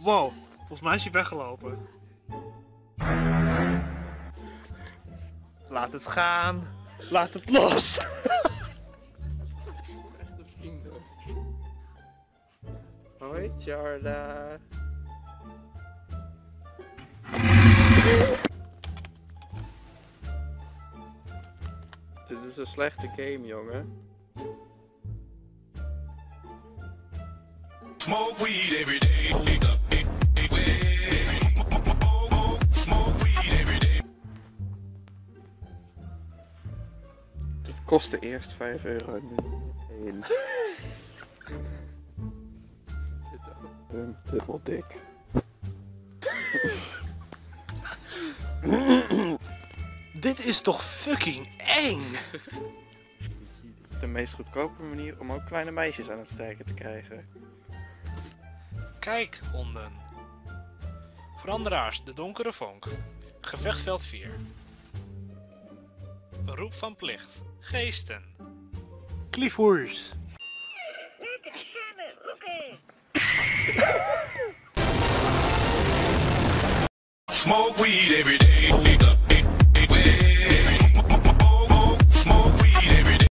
Wow, volgens mij is hij weggelopen. Laat het gaan. Laat het los. Echte vrienden. Hoi, Charla. Dit is een slechte game, jongen. Smoke weed every day. Smoke weed every day. Het kostte eerst €5 en nu 1. Dubbel dik. Dit is toch fucking eng. De meest goedkope manier om ook kleine meisjes aan het strijken te krijgen. Kijk, honden. Veranderaars, de donkere vonk. Gevechtveld 4. Roep van plicht. Geesten. Cliffhoers. Smoke weed every day.